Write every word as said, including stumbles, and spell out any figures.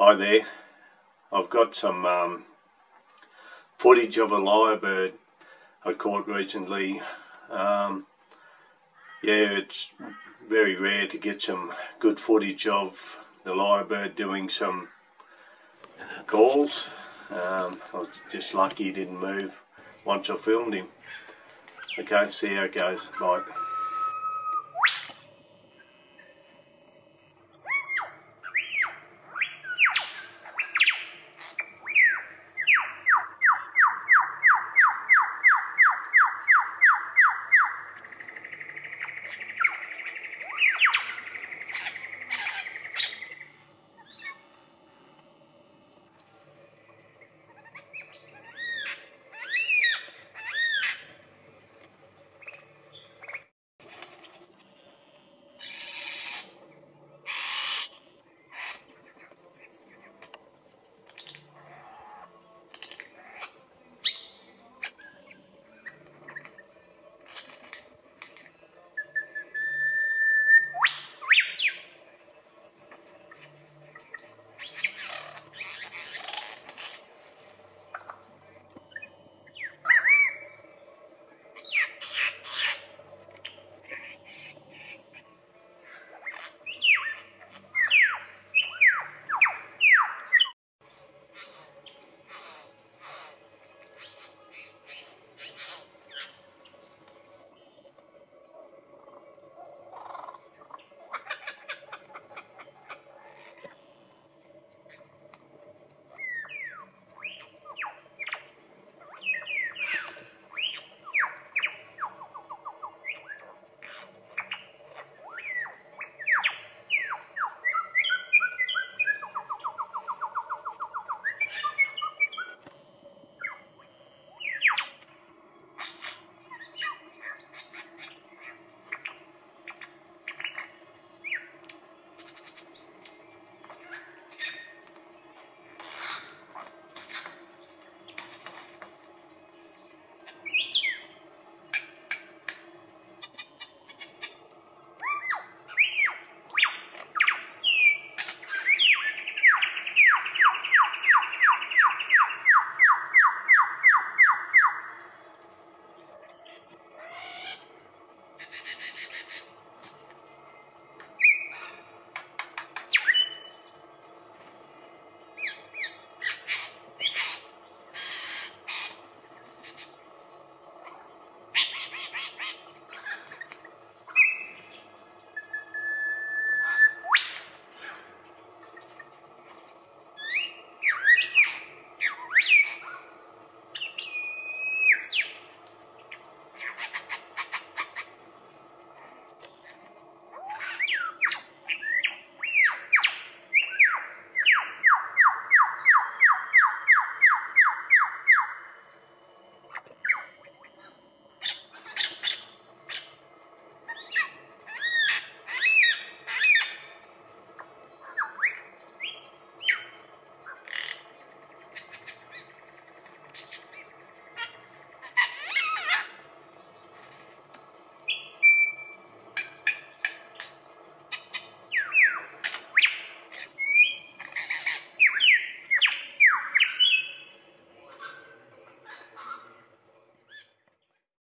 Hi there, I've got some um, footage of a lyrebird I caught recently. Um, yeah, it's very rare to get some good footage of the lyrebird doing some calls. Um, I was just lucky he didn't move once I filmed him. Okay, see how it goes. Bye.